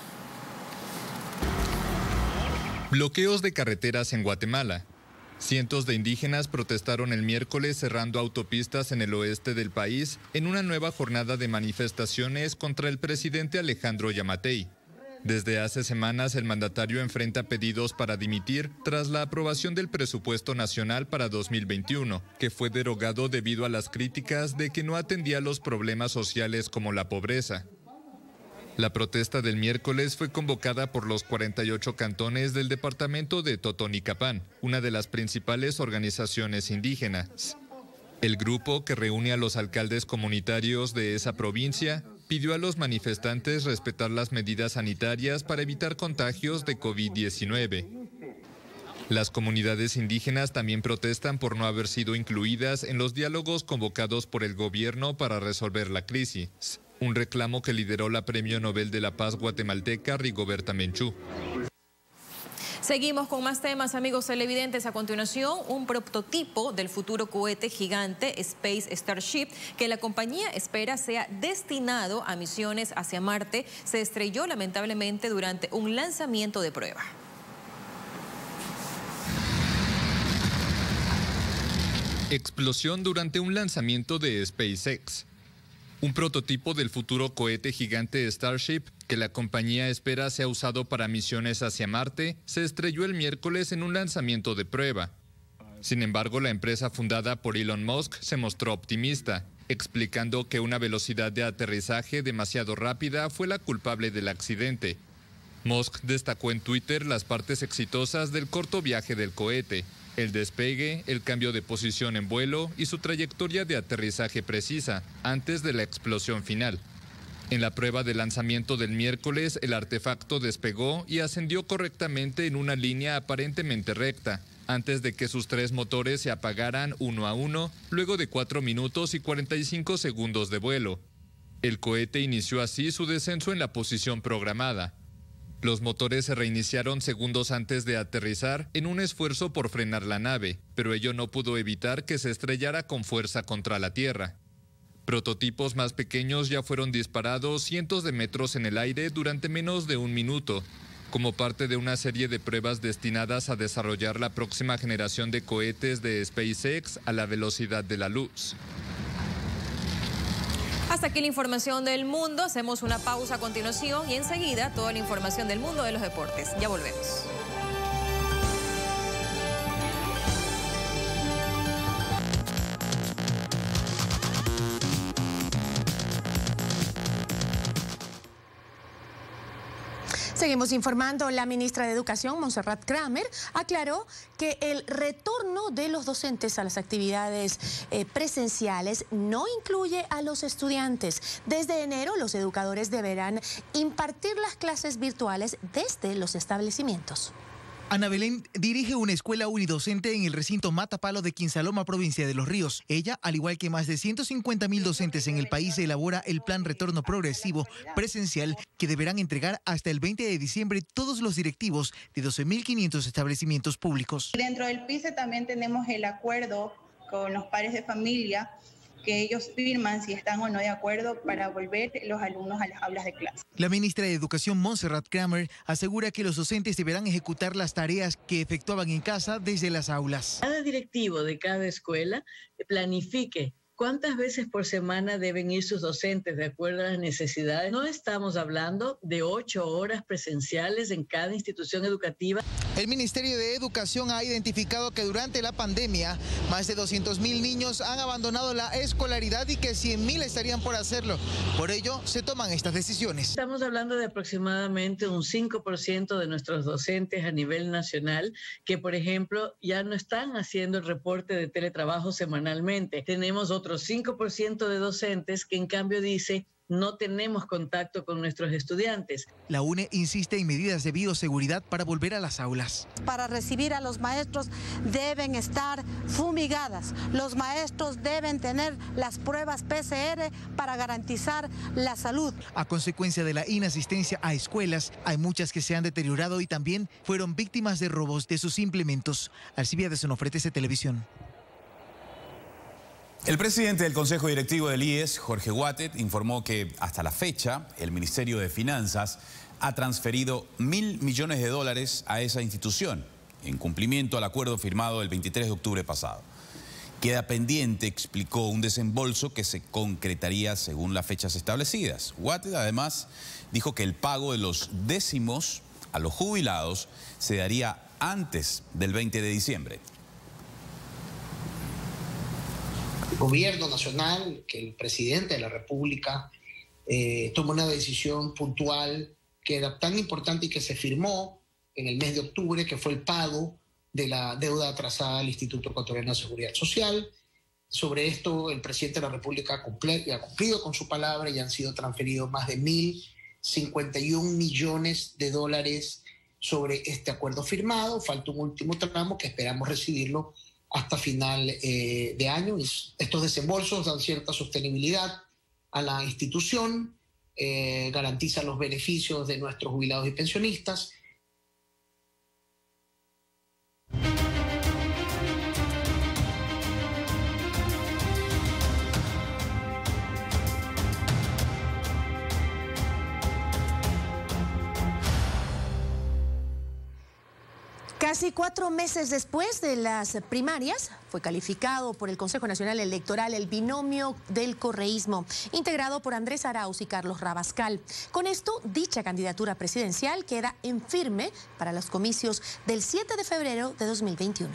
Speaker 20: Bloqueos de carreteras en Guatemala. Cientos de indígenas protestaron el miércoles cerrando autopistas en el oeste del país en una nueva jornada de manifestaciones contra el presidente Alejandro Yamatei. Desde hace semanas el mandatario enfrenta pedidos para dimitir tras la aprobación del presupuesto nacional para 2021, que fue derogado debido a las críticas de que no atendía los problemas sociales como la pobreza. La protesta del miércoles fue convocada por los 48 cantones del departamento de Totonicapán, una de las principales organizaciones indígenas. El grupo, que reúne a los alcaldes comunitarios de esa provincia, pidió a los manifestantes respetar las medidas sanitarias para evitar contagios de COVID-19. Las comunidades indígenas también protestan por no haber sido incluidas en los diálogos convocados por el gobierno para resolver la crisis, un reclamo que lideró la Premio Nobel de la Paz guatemalteca Rigoberta Menchú.
Speaker 16: Seguimos con más temas, amigos televidentes. A continuación, un prototipo del futuro cohete gigante Space Starship, que la compañía espera sea destinado a misiones hacia Marte, se estrelló lamentablemente durante un lanzamiento de prueba.
Speaker 20: Explosión durante un lanzamiento de SpaceX. Un prototipo del futuro cohete gigante Starship, que la compañía espera sea usado para misiones hacia Marte, se estrelló el miércoles en un lanzamiento de prueba. Sin embargo, la empresa fundada por Elon Musk se mostró optimista, explicando que una velocidad de aterrizaje demasiado rápida fue la culpable del accidente. Musk destacó en Twitter las partes exitosas del corto viaje del cohete: el despegue, el cambio de posición en vuelo y su trayectoria de aterrizaje precisa, antes de la explosión final. En la prueba de lanzamiento del miércoles, el artefacto despegó y ascendió correctamente en una línea aparentemente recta, antes de que sus 3 motores se apagaran uno a uno, luego de 4 minutos y 45 segundos de vuelo. El cohete inició así su descenso en la posición programada. Los motores se reiniciaron segundos antes de aterrizar en un esfuerzo por frenar la nave, pero ello no pudo evitar que se estrellara con fuerza contra la Tierra. Prototipos más pequeños ya fueron disparados cientos de metros en el aire durante menos de un minuto, como parte de una serie de pruebas destinadas a desarrollar la próxima generación de cohetes de SpaceX a la velocidad de la luz.
Speaker 16: Hasta aquí la información del mundo. Hacemos una pausa a continuación y enseguida toda la información del mundo de los deportes. Ya volvemos.
Speaker 3: Seguimos informando. La ministra de Educación, Montserrat Kramer, aclaró que el retorno de los docentes a las actividades presenciales no incluye a los estudiantes. Desde enero, los educadores deberán impartir las clases virtuales desde los establecimientos.
Speaker 5: Ana Belén dirige una escuela unidocente en el recinto Matapalo de Quinsaloma, provincia de Los Ríos. Ella, al igual que más de 150.000 docentes en el país, elabora el plan retorno progresivo presencial que deberán entregar hasta el 20 de diciembre todos los directivos de 12.500 establecimientos públicos.
Speaker 21: Dentro del PICE también tenemos el acuerdo con los padres de familia, que ellos firman si están o no de acuerdo para volver los alumnos a las aulas de clase.
Speaker 5: La ministra de Educación, Montserrat Kramer, asegura que los docentes deberán ejecutar las tareas que efectuaban en casa desde las aulas.
Speaker 22: Cada directivo de cada escuela planifique ¿cuántas veces por semana deben ir sus docentes de acuerdo a las necesidades? No estamos hablando de 8 horas presenciales en cada institución educativa.
Speaker 5: El Ministerio de Educación ha identificado que durante la pandemia más de 200.000 niños han abandonado la escolaridad y que 100.000 estarían por hacerlo. Por ello, se toman estas decisiones.
Speaker 22: Estamos hablando de aproximadamente un 5% de nuestros docentes a nivel nacional que, por ejemplo, ya no están haciendo el reporte de teletrabajo semanalmente. Tenemos otros 5% de docentes que en cambio dice no tenemos contacto con nuestros estudiantes.
Speaker 5: La UNE insiste en medidas de bioseguridad para volver a las aulas.
Speaker 23: Para recibir a los maestros deben estar fumigadas. Los maestros deben tener las pruebas PCR para garantizar la salud.
Speaker 5: A consecuencia de la inasistencia a escuelas, hay muchas que se han deteriorado y también fueron víctimas de robos de sus implementos. Alcibiades Onofre, Televisión.
Speaker 2: El presidente del Consejo Directivo del IES, Jorge Guatet, informó que hasta la fecha el Ministerio de Finanzas ha transferido $1.000 millones a esa institución, en cumplimiento al acuerdo firmado el 23 de octubre pasado. Queda pendiente, explicó, un desembolso que se concretaría según las fechas establecidas. Guatet además dijo que el pago de los décimos a los jubilados se daría antes del 20 de diciembre.
Speaker 24: Gobierno nacional, que el presidente de la República toma una decisión puntual que era tan importante y que se firmó en el mes de octubre, que fue el pago de la deuda atrasada al Instituto Ecuatoriano de Seguridad Social. Sobre esto, el presidente de la República ha cumplido con su palabra y han sido transferidos más de $1.051 millones sobre este acuerdo firmado. Falta un último tramo que esperamos recibirlo hasta final de año. Estos desembolsos dan cierta sostenibilidad a la institución, garantizan los beneficios de nuestros jubilados y pensionistas.
Speaker 3: Casi 4 meses después de las primarias, fue calificado por el Consejo Nacional Electoral el binomio del correísmo, integrado por Andrés Arauz y Carlos Rabascal. Con esto, dicha candidatura presidencial queda en firme para los comicios del 7 de febrero de 2021.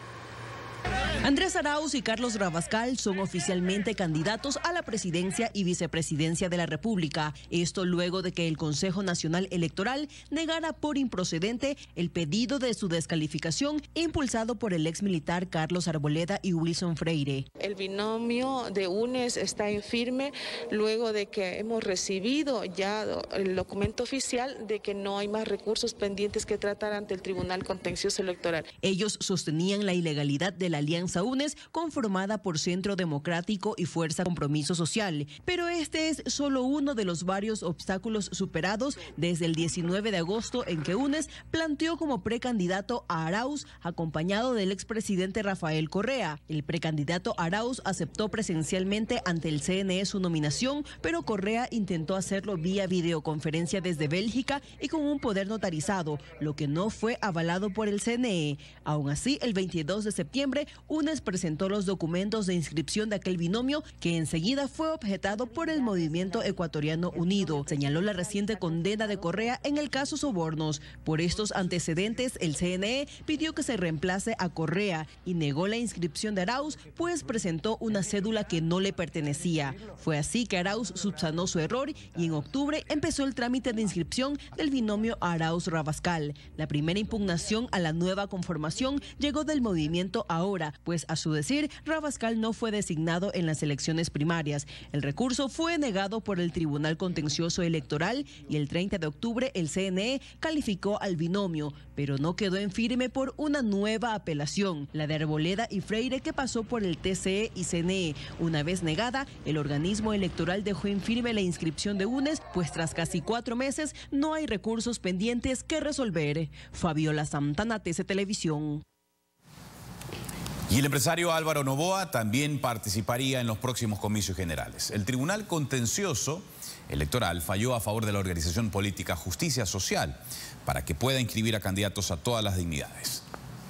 Speaker 4: Andrés Arauz y Carlos Rabascal son oficialmente candidatos a la presidencia y vicepresidencia de la República. Esto luego de que el Consejo Nacional Electoral negara por improcedente el pedido de su descalificación impulsado por el exmilitar Carlos Arboleda y Wilson Freire.
Speaker 7: El binomio de UNES está en firme luego de que hemos recibido ya el documento oficial de que no hay más recursos pendientes que tratar ante el Tribunal Contencioso Electoral.
Speaker 4: Ellos sostenían la ilegalidad de la alianza UNES conformada por Centro Democrático y Fuerza Compromiso Social, pero este es solo uno de los varios obstáculos superados desde el 19 de agosto en que UNES planteó como precandidato a Arauz acompañado del expresidente Rafael Correa. El precandidato Arauz aceptó presencialmente ante el CNE su nominación, pero Correa intentó hacerlo vía videoconferencia desde Bélgica y con un poder notarizado, lo que no fue avalado por el CNE. Aún así, el 22 de septiembre, UNES presentó los documentos de inscripción de aquel binomio que enseguida fue objetado por el Movimiento Ecuatoriano Unido. Señaló la reciente condena de Correa en el caso Sobornos. Por estos antecedentes, el CNE pidió que se reemplace a Correa y negó la inscripción de Arauz, pues presentó una cédula que no le pertenecía. Fue así que Arauz subsanó su error y en octubre empezó el trámite de inscripción del binomio Arauz-Rabascal. La primera impugnación a la nueva conformación llegó del movimiento Ahora, pues a su decir, Rabascal no fue designado en las elecciones primarias. El recurso fue negado por el Tribunal Contencioso Electoral y el 30 de octubre el CNE calificó al binomio, pero no quedó en firme por una nueva apelación, la de Arboleda y Freire, que pasó por el TCE y CNE. Una vez negada, el organismo electoral dejó en firme la inscripción de UNES, pues tras casi 4 meses no hay recursos pendientes que resolver. Fabiola Santana, TC Televisión.
Speaker 2: Y el empresario Álvaro Noboa también participaría en los próximos comicios generales. El Tribunal Contencioso Electoral falló a favor de la organización política Justicia Social para que pueda inscribir a candidatos a todas las dignidades.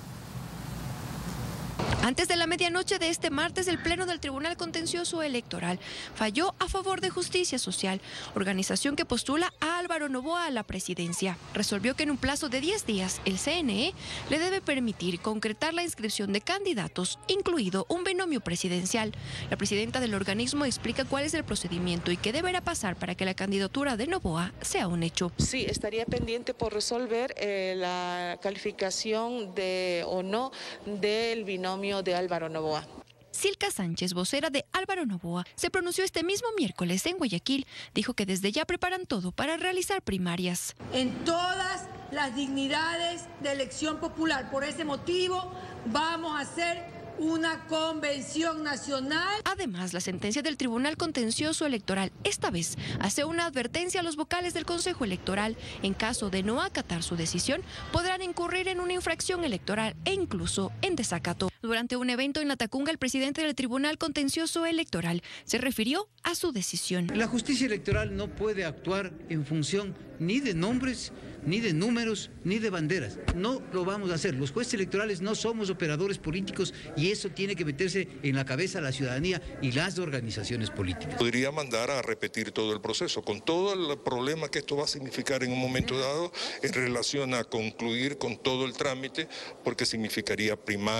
Speaker 8: Antes de la medianoche de este martes, el Pleno del Tribunal Contencioso Electoral falló a favor de Justicia Social, organización que postula a Álvaro Noboa a la presidencia. Resolvió que en un plazo de 10 días, el CNE le debe permitir concretar la inscripción de candidatos, incluido un binomio presidencial. La presidenta del organismo explica cuál es el procedimiento y qué deberá pasar para que la candidatura de Noboa sea un hecho.
Speaker 7: Sí, estaría pendiente por resolver la calificación de o no del binomio de Álvaro Noboa.
Speaker 8: Silka Sánchez, vocera de Álvaro Noboa, se pronunció este mismo miércoles en Guayaquil. Dijo que desde ya preparan todo para realizar primarias.
Speaker 9: En todas las dignidades de elección popular. Por ese motivo vamos a hacer una convención nacional.
Speaker 8: Además, la sentencia del Tribunal Contencioso Electoral esta vez hace una advertencia a los vocales del Consejo Electoral. En caso de no acatar su decisión, podrán incurrir en una infracción electoral e incluso en desacato. Durante un evento en La Tacunga, el presidente del Tribunal Contencioso Electoral se refirió a su decisión.
Speaker 25: La justicia electoral no puede actuar en función ni de nombres, ni de números, ni de banderas. No lo vamos a hacer. Los jueces electorales no somos operadores políticos y eso tiene que meterse en la cabeza de la ciudadanía y las organizaciones políticas.
Speaker 26: Podría mandar a repetir todo el proceso, con todo el problema que esto va a significar en un momento dado en relación a concluir con todo el trámite, porque significaría primarias,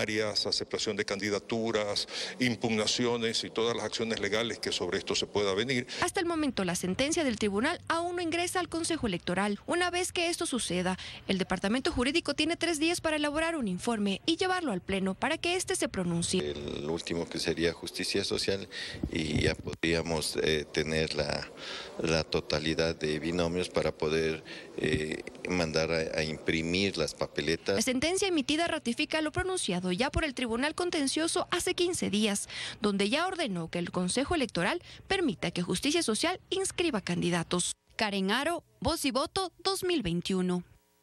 Speaker 26: aceptación de candidaturas, impugnaciones y todas las acciones legales que sobre esto se pueda venir.
Speaker 8: Hasta el momento, la sentencia del tribunal aún no ingresa al Consejo Electoral. Una vez que esto suceda, el Departamento Jurídico tiene 3 días para elaborar un informe y llevarlo al Pleno para que éste se pronuncie.
Speaker 1: El último, que sería justicia social, y ya podríamos tener la totalidad de binomios para poder mandar a imprimir las papeletas.
Speaker 8: La sentencia emitida ratifica lo pronunciado ya por el Tribunal Contencioso hace 15 días, donde ya ordenó que el Consejo Electoral permita que Justicia Social inscriba candidatos. Karen Aro, Voz y Voto 2021.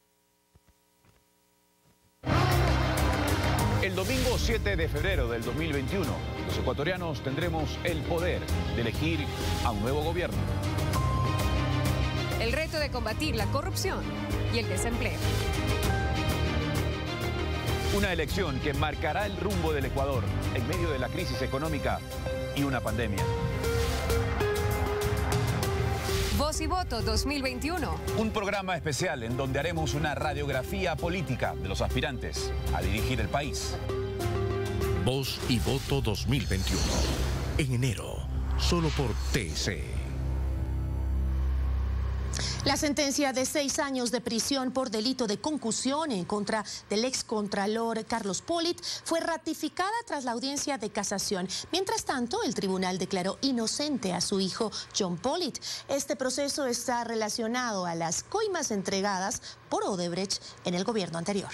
Speaker 2: El domingo 7 de febrero del 2021, los ecuatorianos tendremos el poder de elegir a un nuevo gobierno.
Speaker 6: El reto de combatir la corrupción y el desempleo.
Speaker 2: Una elección que marcará el rumbo del Ecuador en medio de la crisis económica y una pandemia.
Speaker 6: Voz y Voto 2021.
Speaker 2: Un programa especial en donde haremos una radiografía política de los aspirantes a dirigir el país.
Speaker 10: Voz y Voto 2021. En enero, solo por TC.
Speaker 3: La sentencia de 6 años de prisión por delito de concusión en contra del excontralor Carlos Pollitt fue ratificada tras la audiencia de casación. Mientras tanto, el tribunal declaró inocente a su hijo John Pollitt. Este proceso está relacionado a las coimas entregadas por Odebrecht en el gobierno anterior.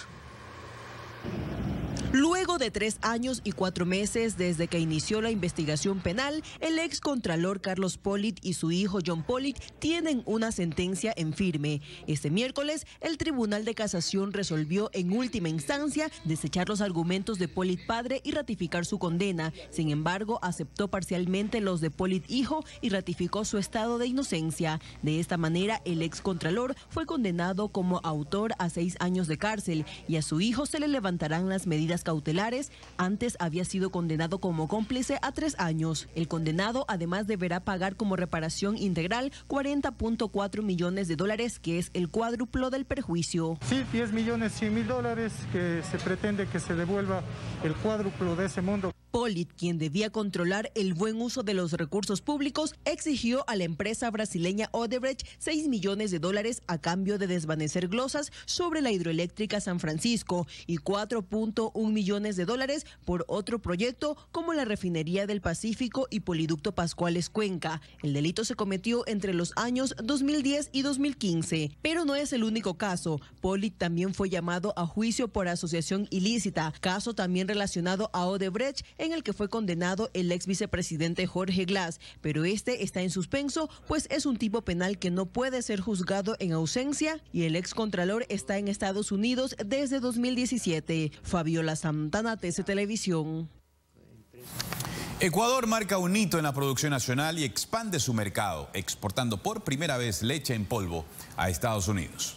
Speaker 4: Luego de 3 años y 4 meses desde que inició la investigación penal, el excontralor Carlos Pollitt y su hijo John Pollitt tienen una sentencia en firme. Este miércoles, el Tribunal de Casación resolvió en última instancia desechar los argumentos de Pollitt padre y ratificar su condena. Sin embargo, aceptó parcialmente los de Pollitt hijo y ratificó su estado de inocencia. De esta manera, el excontralor fue condenado como autor a 6 años de cárcel y a su hijo se le levantarán las medidas cautelares. Antes había sido condenado como cómplice a 3 años. El condenado además deberá pagar como reparación integral $40.4 millones, que es el cuádruplo del perjuicio.
Speaker 11: Sí, $10.100.000 que se pretende que se devuelva el cuádruplo de ese monto.
Speaker 4: Pollitt, quien debía controlar el buen uso de los recursos públicos, exigió a la empresa brasileña Odebrecht $6 millones a cambio de desvanecer glosas sobre la hidroeléctrica San Francisco y $4.1 millones por otro proyecto como la refinería del Pacífico y Poliducto Pascuales Cuenca. El delito se cometió entre los años 2010 y 2015, pero no es el único caso. Pollitt también fue llamado a juicio por asociación ilícita, caso también relacionado a Odebrecht, en el que fue condenado el ex vicepresidente Jorge Glass, pero este está en suspenso, pues es un tipo penal que no puede ser juzgado en ausencia y el ex contralor está en Estados Unidos desde 2017. Fabiola Santana, TC Televisión.
Speaker 2: Ecuador marca un hito en la producción nacional y expande su mercado, exportando por primera vez leche en polvo a Estados Unidos.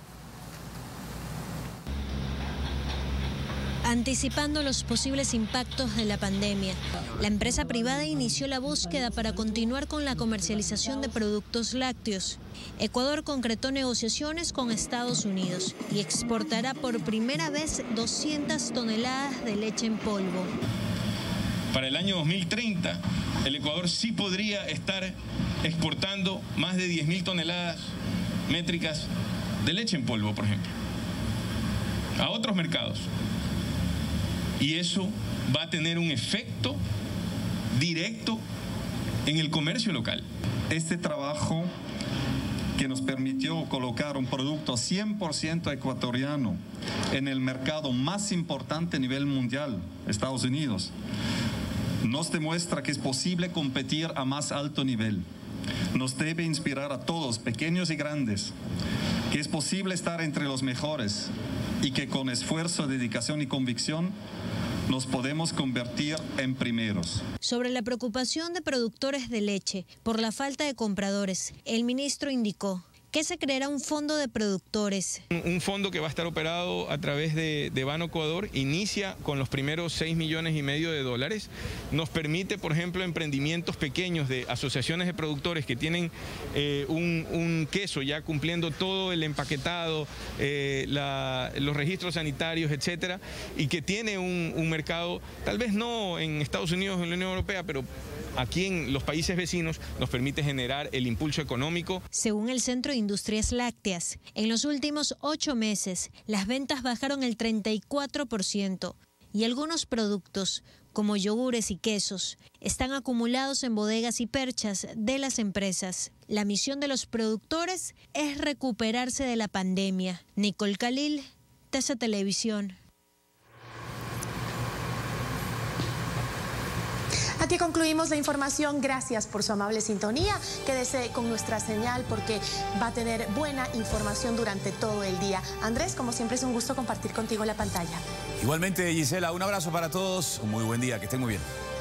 Speaker 12: Anticipando los posibles impactos de la pandemia, la empresa privada inició la búsqueda para continuar con la comercialización de productos lácteos. Ecuador concretó negociaciones con Estados Unidos y exportará por primera vez 200 toneladas de leche en polvo.
Speaker 14: Para el año 2030, el Ecuador sí podría estar exportando más de 10.000 toneladas métricas de leche en polvo, por ejemplo, a otros mercados. Y eso va a tener un efecto directo en el comercio local.
Speaker 27: Este trabajo que nos permitió colocar un producto 100% ecuatoriano en el mercado más importante a nivel mundial, Estados Unidos, nos demuestra que es posible competir a más alto nivel. Nos debe inspirar a todos, pequeños y grandes, que es posible estar entre los mejores y que con esfuerzo, dedicación y convicción nos podemos convertir en primeros.
Speaker 12: Sobre la preocupación de productores de leche por la falta de compradores, el ministro indicó que se creará un fondo de productores.
Speaker 14: Un fondo que va a estar operado a través de Bano Ecuador, inicia con los primeros $6,5 millones. Nos permite, por ejemplo, emprendimientos pequeños de asociaciones de productores que tienen un queso ya cumpliendo todo el empaquetado, los registros sanitarios, etcétera, y que tiene un mercado, tal vez no en Estados Unidos o en la Unión Europea, pero aquí en los países vecinos nos permite generar el impulso económico.
Speaker 12: Según el Centro de Industrias Lácteas, en los últimos 8 meses las ventas bajaron el 34% y algunos productos, como yogures y quesos, están acumulados en bodegas y perchas de las empresas. La misión de los productores es recuperarse de la pandemia. Nicole Khalil, TC Televisión.
Speaker 3: Aquí concluimos la información. Gracias por su amable sintonía. Quédese con nuestra señal porque va a tener buena información durante todo el día. Andrés, como siempre es un gusto compartir contigo la pantalla.
Speaker 2: Igualmente, Gisela, un abrazo para todos. Un muy buen día, que estén muy bien.